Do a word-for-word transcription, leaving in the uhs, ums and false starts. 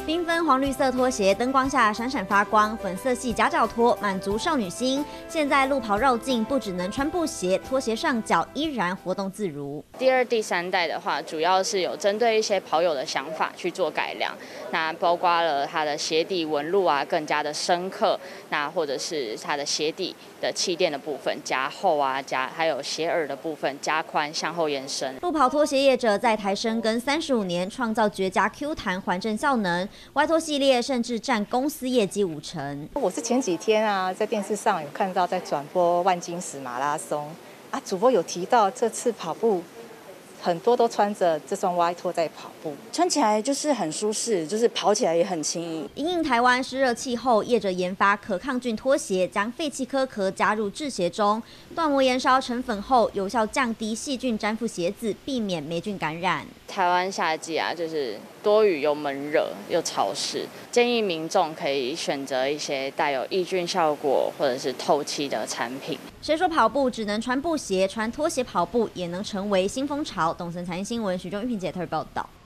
缤纷黄绿色拖鞋，灯光下闪闪发光，粉色系夹脚拖满足少女心。现在路跑绕境不只能穿布鞋，拖鞋上脚依然活动自如。 第二、第三代的话，主要是有针对一些跑友的想法去做改良，那包括了它的鞋底纹路啊更加的深刻，那或者是它的鞋底的气垫的部分加厚啊，加还有鞋耳的部分加宽向后延伸。 路跑拖鞋业者在台深耕三十五年，创造绝佳 Q 弹缓震效能。歪拖系列甚至占公司业绩五成。 我是前几天啊，在电视上有看到在转播万金石马拉松啊，主播有提到这次跑步很多都穿着这双歪拖在跑步， 穿起来就是很舒适，就是跑起来也很轻易。 因应台湾湿热气候，业者研发可抗菌拖鞋，将废弃壳壳加入制鞋中，断膜延烧成粉后，有效降低细菌粘附鞋子，避免霉菌感染。 台湾夏季啊，就是多雨又闷热又潮湿，建议民众可以选择一些带有抑菌效果或者是透气的产品。 谁说跑步只能穿布鞋，穿拖鞋跑步也能成为新风潮？东森财经新闻徐忠玉萍姐特别报道。